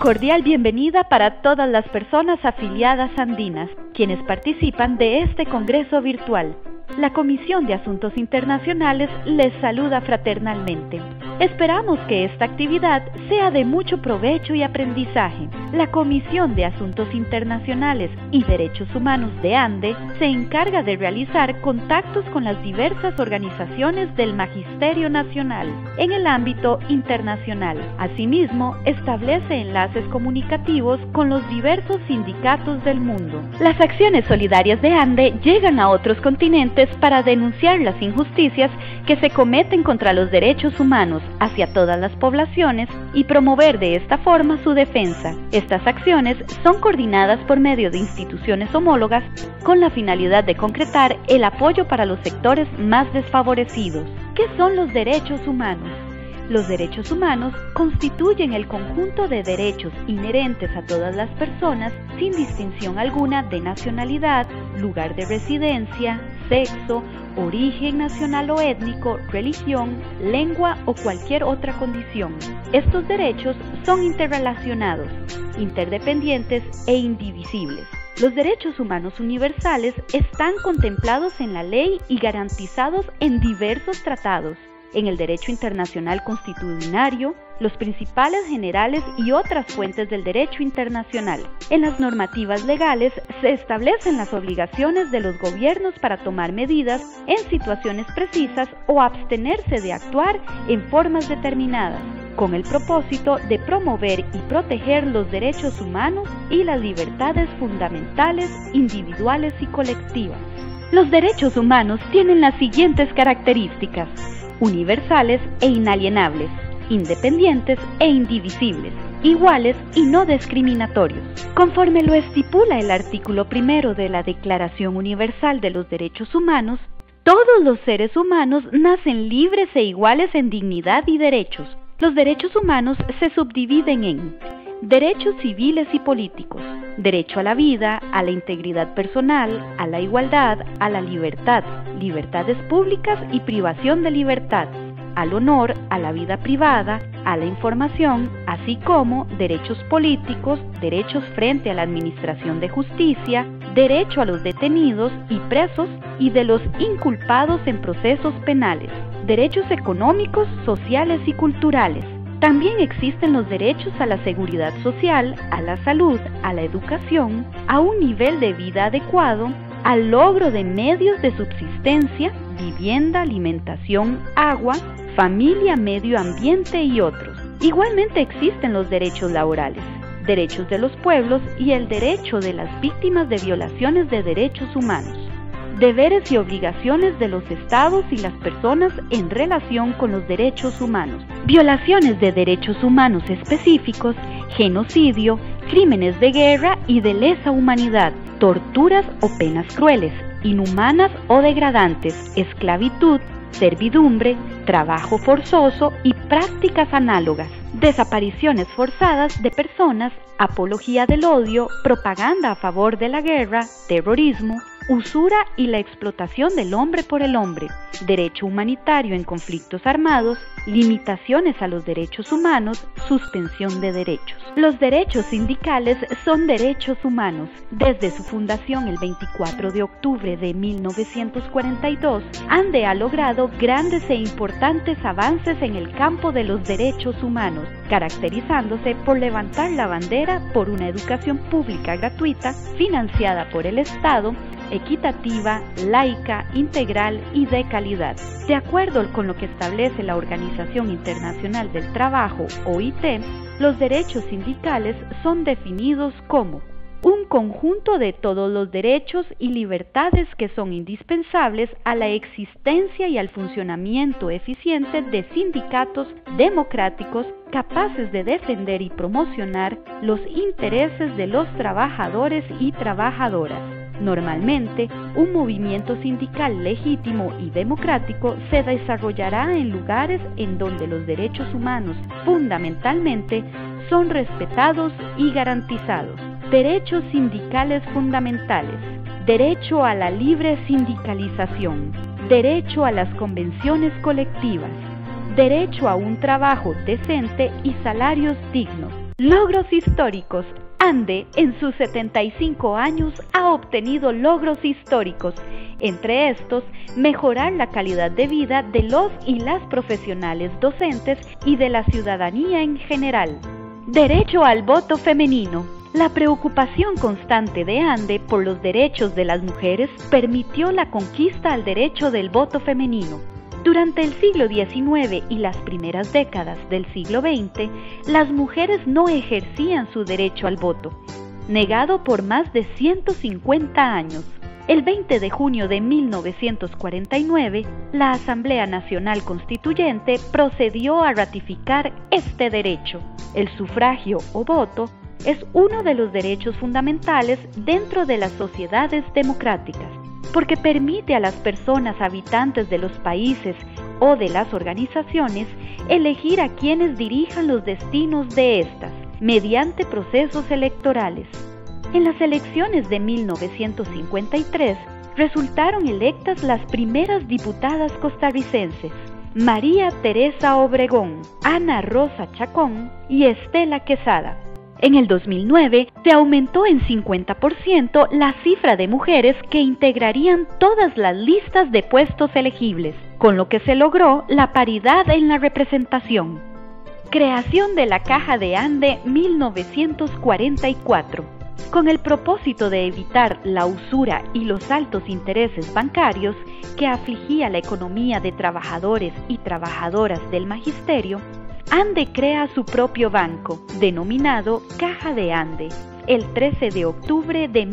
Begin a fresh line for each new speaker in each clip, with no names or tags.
cordial bienvenida para todas las personas afiliadas andinas, quienes participan de este congreso virtual. La Comisión de Asuntos Internacionales les saluda fraternalmente. Esperamos que esta actividad sea de mucho provecho y aprendizaje. La Comisión de Asuntos Internacionales y Derechos Humanos de ANDE se encarga de realizar contactos con las diversas organizaciones del Magisterio Nacional en el ámbito internacional. Asimismo, establece enlaces comunicativos con los diversos sindicatos del mundo. Las acciones solidarias de ANDE llegan a otros continentes para denunciar las injusticias que se cometen contra los derechos humanos hacia todas las poblaciones y promover de esta forma su defensa. Estas acciones son coordinadas por medio de instituciones homólogas con la finalidad de concretar el apoyo para los sectores más desfavorecidos. ¿Qué son los derechos humanos? Los derechos humanos constituyen el conjunto de derechos inherentes a todas las personas sin distinción alguna de nacionalidad, lugar de residencia, sexo, origen nacional o étnico, religión, lengua o cualquier otra condición. Estos derechos son interrelacionados, interdependientes e indivisibles. Los derechos humanos universales están contemplados en la ley y garantizados en diversos tratados, en el derecho internacional constitucionario, los principales generales y otras fuentes del derecho internacional. En las normativas legales se establecen las obligaciones de los gobiernos para tomar medidas en situaciones precisas o abstenerse de actuar en formas determinadas, con el propósito de promover y proteger los derechos humanos y las libertades fundamentales, individuales y colectivas. Los derechos humanos tienen las siguientes características: universales e inalienables, independientes e indivisibles, iguales y no discriminatorios. Conforme lo estipula el artículo 1 de la Declaración Universal de los Derechos Humanos, todos los seres humanos nacen libres e iguales en dignidad y derechos. Los derechos humanos se subdividen en derechos civiles y políticos, derecho a la vida, a la integridad personal, a la igualdad, a la libertad, libertades públicas y privación de libertad, al honor, a la vida privada, a la información, así como derechos políticos, derechos frente a la administración de justicia, derecho a los detenidos y presos y de los inculpados en procesos penales, derechos económicos, sociales y culturales. También existen los derechos a la seguridad social, a la salud, a la educación, a un nivel de vida adecuado, al logro de medios de subsistencia, vivienda, alimentación, agua, familia, medio ambiente y otros. Igualmente existen los derechos laborales, derechos de los pueblos y el derecho de las víctimas de violaciones de derechos humanos. Deberes y obligaciones de los estados y las personas en relación con los derechos humanos. Violaciones de derechos humanos específicos, genocidio, crímenes de guerra y de lesa humanidad, torturas o penas crueles, inhumanas o degradantes, esclavitud, servidumbre, trabajo forzoso y prácticas análogas, desapariciones forzadas de personas, apología del odio, propaganda a favor de la guerra, terrorismo, usura y la explotación del hombre por el hombre, derecho humanitario en conflictos armados, limitaciones a los derechos humanos, suspensión de derechos. Los derechos sindicales son derechos humanos. Desde su fundación el 24 de octubre de 1942, ANDE ha logrado grandes e importantes avances en el campo de los derechos humanos, caracterizándose por levantar la bandera por una educación pública gratuita, financiada por el Estado, equitativa, laica, integral y de calidad. De acuerdo con lo que establece la Organización Internacional del Trabajo, OIT, los derechos sindicales son definidos como un conjunto de todos los derechos y libertades que son indispensables a la existencia y al funcionamiento eficiente de sindicatos democráticos capaces de defender y promocionar los intereses de los trabajadores y trabajadoras. Normalmente, un movimiento sindical legítimo y democrático se desarrollará en lugares en donde los derechos humanos, fundamentalmente, son respetados y garantizados. Derechos sindicales fundamentales: derecho a la libre sindicalización, derecho a las convenciones colectivas, derecho a un trabajo decente y salarios dignos, Logros históricos. ANDE, en sus 75 años, ha obtenido logros históricos. Entre estos, mejorar la calidad de vida de los y las profesionales docentes y de la ciudadanía en general. Derecho al voto femenino. La preocupación constante de ANDE por los derechos de las mujeres permitió la conquista al derecho del voto femenino. Durante el siglo XIX y las primeras décadas del siglo XX, las mujeres no ejercían su derecho al voto, negado por más de 150 años. El 20 de junio de 1949, la Asamblea Nacional Constituyente procedió a ratificar este derecho. El sufragio o voto es uno de los derechos fundamentales dentro de las sociedades democráticas, porque permite a las personas habitantes de los países o de las organizaciones elegir a quienes dirijan los destinos de estas, mediante procesos electorales. En las elecciones de 1953, resultaron electas las primeras diputadas costarricenses, María Teresa Obregón, Ana Rosa Chacón y Estela Quesada. En el 2009 se aumentó en 50% la cifra de mujeres que integrarían todas las listas de puestos elegibles, con lo que se logró la paridad en la representación. Creación de la Caja de ANDE 1944. Con el propósito de evitar la usura y los altos intereses bancarios que afligía la economía de trabajadores y trabajadoras del magisterio, ANDE crea su propio banco, denominado Caja de ANDE, el 13 de octubre de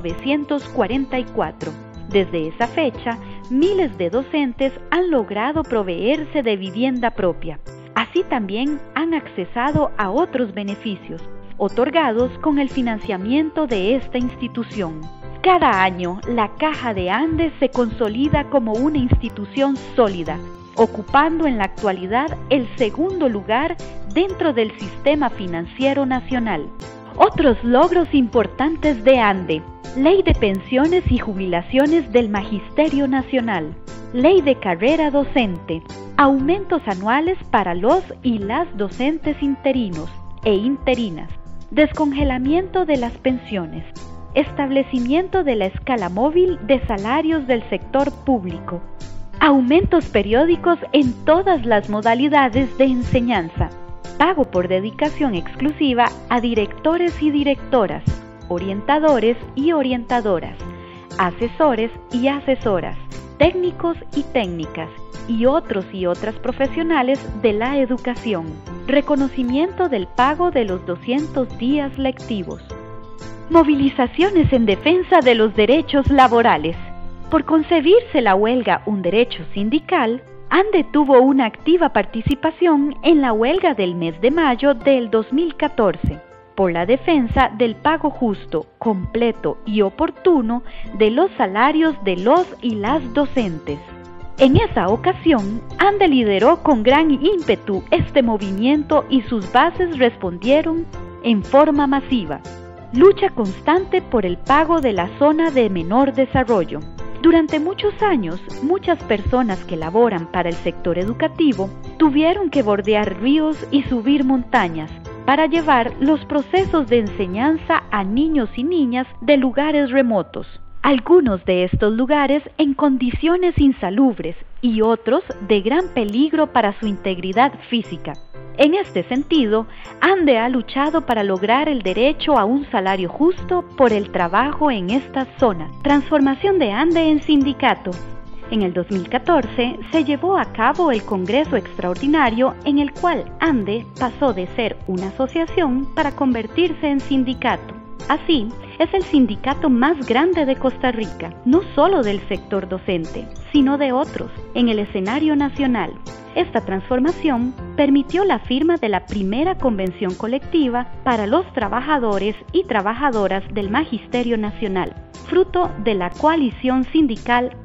1944. Desde esa fecha, miles de docentes han logrado proveerse de vivienda propia. Así también han accesado a otros beneficios, otorgados con el financiamiento de esta institución. Cada año, la Caja de ANDE se consolida como una institución sólida, ocupando en la actualidad el segundo lugar dentro del sistema financiero nacional. Otros logros importantes de ANDE: Ley de Pensiones y Jubilaciones del Magisterio Nacional, Ley de Carrera Docente, aumentos anuales para los y las docentes interinos e interinas, descongelamiento de las pensiones, establecimiento de la escala móvil de salarios del sector público, aumentos periódicos en todas las modalidades de enseñanza, pago por dedicación exclusiva a directores y directoras, orientadores y orientadoras, asesores y asesoras, técnicos y técnicas, y otros y otras profesionales de la educación, reconocimiento del pago de los 200 días lectivos. Movilizaciones en defensa de los derechos laborales. Por concebirse la huelga un derecho sindical, ANDE tuvo una activa participación en la huelga del mes de mayo del 2014, por la defensa del pago justo, completo y oportuno de los salarios de los y las docentes. En esa ocasión, ANDE lideró con gran ímpetu este movimiento y sus bases respondieron en forma masiva. Lucha constante por el pago de la zona de menor desarrollo. Durante muchos años, muchas personas que laboran para el sector educativo tuvieron que bordear ríos y subir montañas para llevar los procesos de enseñanza a niños y niñas de lugares remotos. Algunos de estos lugares en condiciones insalubres y otros de gran peligro para su integridad física. En este sentido, ANDE ha luchado para lograr el derecho a un salario justo por el trabajo en estas zonas. Transformación de ANDE en sindicato. En el 2014 se llevó a cabo el Congreso Extraordinario en el cual ANDE pasó de ser una asociación para convertirse en sindicato. Así, es el sindicato más grande de Costa Rica, no solo del sector docente, sino de otros, en el escenario nacional. Esta transformación permitió la firma de la primera convención colectiva para los trabajadores y trabajadoras del Magisterio Nacional, fruto de la coalición sindical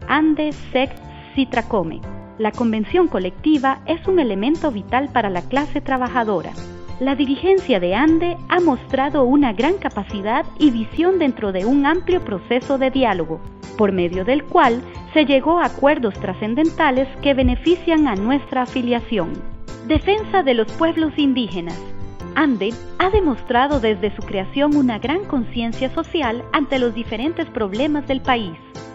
ANDE-SEC-CITRACOME. La convención colectiva es un elemento vital para la clase trabajadora. La dirigencia de ANDE ha mostrado una gran capacidad y visión dentro de un amplio proceso de diálogo, por medio del cual se llegó a acuerdos trascendentales que benefician a nuestra afiliación. Defensa de los pueblos indígenas. ANDE ha demostrado desde su creación una gran conciencia social ante los diferentes problemas del país.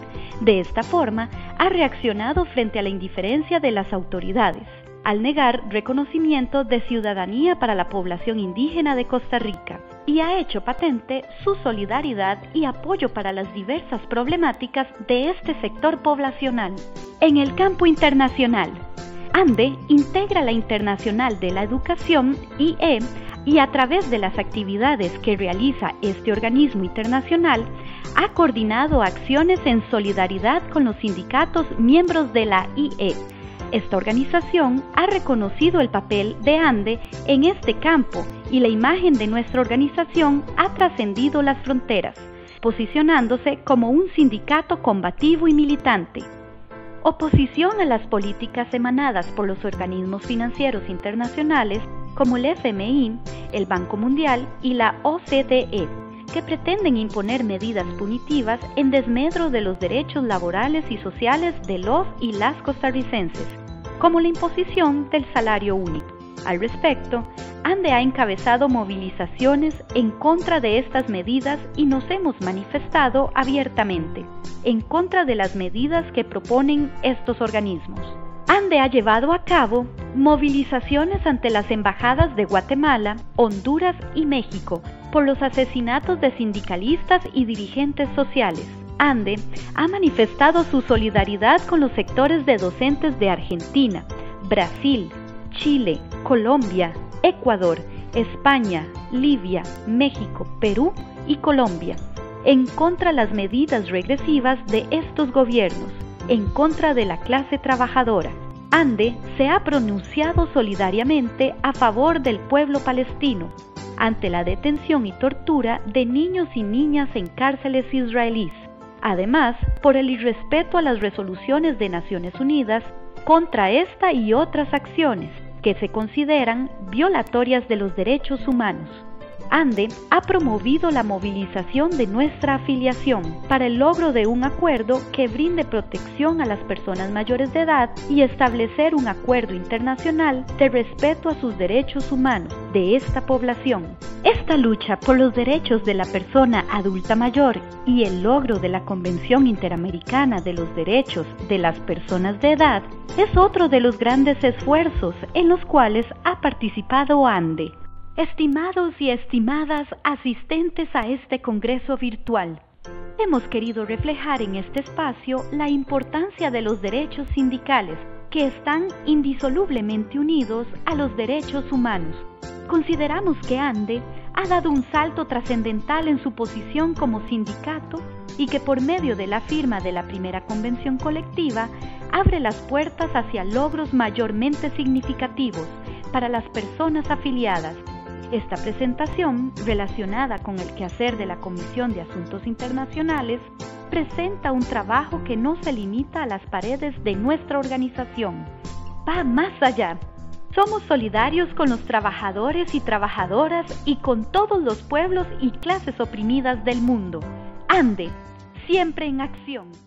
De esta forma, ha reaccionado frente a la indiferencia de las autoridades, al negar reconocimiento de ciudadanía para la población indígena de Costa Rica, y ha hecho patente su solidaridad y apoyo para las diversas problemáticas de este sector poblacional. En el campo internacional, ANDE integra la Internacional de la Educación, IE, y a través de las actividades que realiza este organismo internacional, ha coordinado acciones en solidaridad con los sindicatos miembros de la IE. Esta organización ha reconocido el papel de ANDE en este campo y la imagen de nuestra organización ha trascendido las fronteras, posicionándose como un sindicato combativo y militante. Oposición a las políticas emanadas por los organismos financieros internacionales como el FMI, el Banco Mundial y la OCDE, que pretenden imponer medidas punitivas en desmedro de los derechos laborales y sociales de los y las costarricenses, como la imposición del salario único. Al respecto, ANDE ha encabezado movilizaciones en contra de estas medidas y nos hemos manifestado abiertamente en contra de las medidas que proponen estos organismos. ANDE ha llevado a cabo movilizaciones ante las embajadas de Guatemala, Honduras y México por los asesinatos de sindicalistas y dirigentes sociales. ANDE ha manifestado su solidaridad con los sectores de docentes de Argentina, Brasil, Chile, Colombia, Ecuador, España, Libia, México, Perú y Colombia, en contra de las medidas regresivas de estos gobiernos, en contra de la clase trabajadora. ANDE se ha pronunciado solidariamente a favor del pueblo palestino ante la detención y tortura de niños y niñas en cárceles israelíes. Además, por el irrespeto a las resoluciones de Naciones Unidas contra esta y otras acciones que se consideran violatorias de los derechos humanos. ANDE ha promovido la movilización de nuestra afiliación para el logro de un acuerdo que brinde protección a las personas mayores de edad y establecer un acuerdo internacional de respeto a sus derechos humanos de esta población. Esta lucha por los derechos de la persona adulta mayor y el logro de la Convención Interamericana de los Derechos de las Personas de Edad es otro de los grandes esfuerzos en los cuales ha participado ANDE. Estimados y estimadas asistentes a este congreso virtual, hemos querido reflejar en este espacio la importancia de los derechos sindicales que están indisolublemente unidos a los derechos humanos. Consideramos que ANDE ha dado un salto trascendental en su posición como sindicato y que por medio de la firma de la primera convención colectiva abre las puertas hacia logros mayormente significativos para las personas afiliadas. Esta presentación, relacionada con el quehacer de la Comisión de Asuntos Internacionales, presenta un trabajo que no se limita a las paredes de nuestra organización. Va más allá. Somos solidarios con los trabajadores y trabajadoras y con todos los pueblos y clases oprimidas del mundo. ANDE, siempre en acción.